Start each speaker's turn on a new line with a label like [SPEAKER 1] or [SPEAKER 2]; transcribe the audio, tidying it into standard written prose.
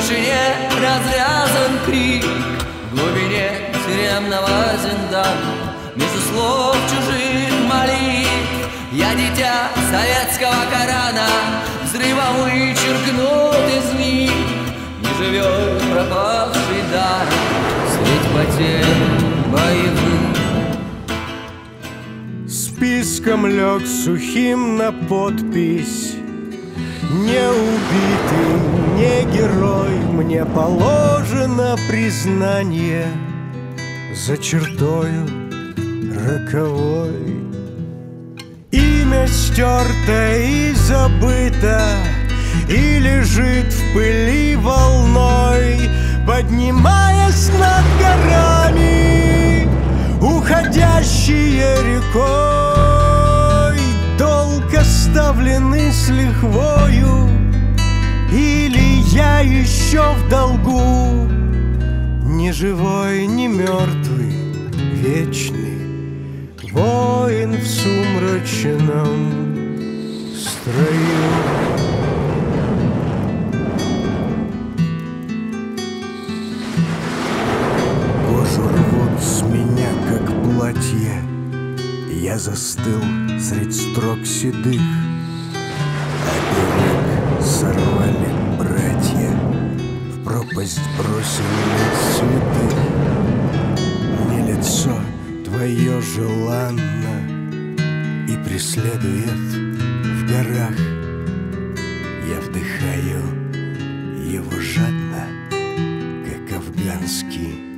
[SPEAKER 1] тишине разрязан крик, в глубине тюремного зиндана, между слов чужих молитв я дитя советского Корана, взрывом вычеркнут из них неживет пропавший дар, средь потерь боевых.
[SPEAKER 2] Списком лег сухим на подпись: не убитый, не герой, мне положено признание за чертою роковой. Имя стерто и забыто, и лежит в пыли волной, поднимаясь над горами, уходящие рекой. Долг оставленный с лихвою, или я еще в долгу, ни живой, ни мертвый, вечный воин в сумрачном строю. Кожу рвут с меня, как платье, я застыл средь строк седых, а берег сорвали братья, в пропасть бросили святых. Мне лицо твое желанно и преследует в горах, я вдыхаю его жадно, как афганский